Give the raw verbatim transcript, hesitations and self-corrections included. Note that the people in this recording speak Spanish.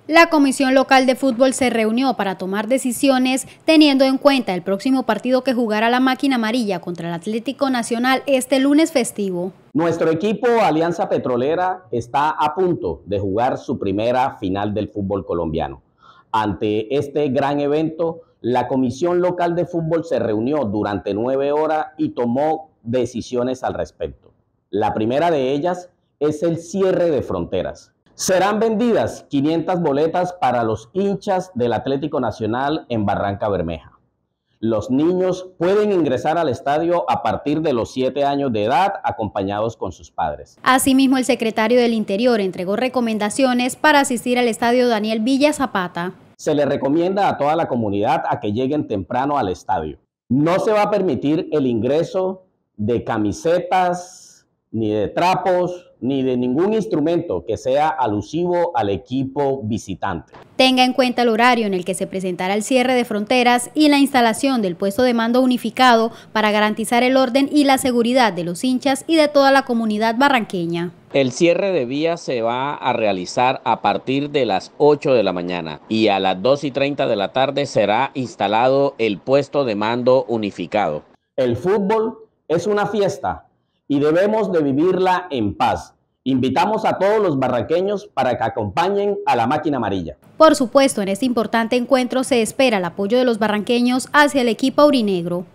La Comisión Local de Fútbol se reunió para tomar decisiones teniendo en cuenta el próximo partido que jugará la Máquina Amarilla contra el Atlético Nacional este lunes festivo. Nuestro equipo Alianza Petrolera está a punto de jugar su primera final del fútbol colombiano. Ante este gran evento, la Comisión Local de Fútbol se reunió durante nueve horas y tomó decisiones al respecto. La primera de ellas es el cierre de fronteras. Serán vendidas quinientas boletas para los hinchas del Atlético Nacional en Barranca Bermeja. Los niños pueden ingresar al estadio a partir de los siete años de edad, acompañados con sus padres. Asimismo, el secretario del Interior entregó recomendaciones para asistir al estadio Daniel Villa Zapata. Se le recomienda a toda la comunidad a que lleguen temprano al estadio. No se va a permitir el ingreso de camisetas, ni de trapos, ni de ningún instrumento que sea alusivo al equipo visitante. Tenga en cuenta el horario en el que se presentará el cierre de fronteras y la instalación del puesto de mando unificado para garantizar el orden y la seguridad de los hinchas y de toda la comunidad barranqueña. El cierre de vías se va a realizar a partir de las ocho de la mañana y a las dos y treinta de la tarde será instalado el puesto de mando unificado. El fútbol es una fiesta y debemos de vivirla en paz. Invitamos a todos los barranqueños para que acompañen a la Máquina Amarilla. Por supuesto, en este importante encuentro se espera el apoyo de los barranqueños hacia el equipo aurinegro.